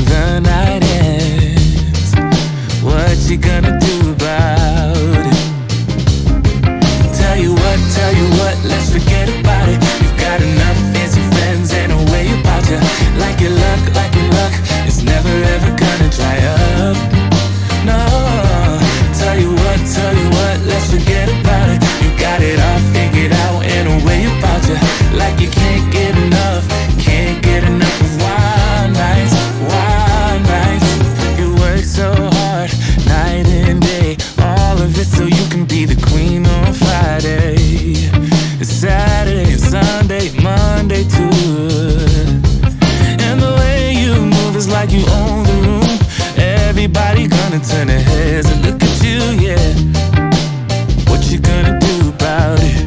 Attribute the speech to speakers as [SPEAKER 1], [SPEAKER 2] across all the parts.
[SPEAKER 1] the night ends. What you gonna do about it? Tell you what, let's forget about it. You've got enough fancy friends and a way about you. Like your luck, it's never ever gonna dry up. No, tell you what, let's forget about it. You got it all figured out and a way about you. Like you can't get enough of wild nights, wild nights. You work so hard, night and day, all of it so you can be the queen on Friday, Saturday, Sunday, Monday too. And the way you move is like you own the room. Everybody gonna turn their heads and look at you, yeah. What you gonna do about it?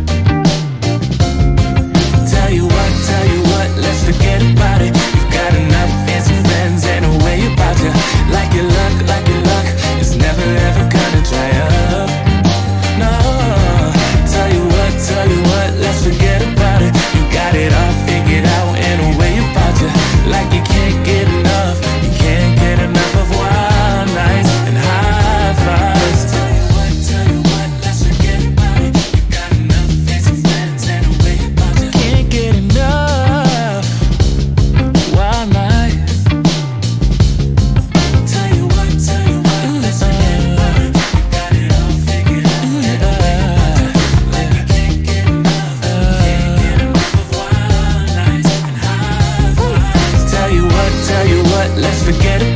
[SPEAKER 1] Tell you what, let's forget about it. You've got enough fancy friends and a way about you. Like your luck, it's never ever gonna dry up. No, tell you what, let's forget about it. You got it all figured out and a way about you. Like you can't get enough of wild nights and high fives. Tell you what, let's forget about it. You got enough fancy friends and a way about you. Can't get enough wild nights. Tell you what, let's forget about it. You got it all figured out and a way about you. Like you can't get enough of wild nights and high fives. Tell you what, let's forget about it.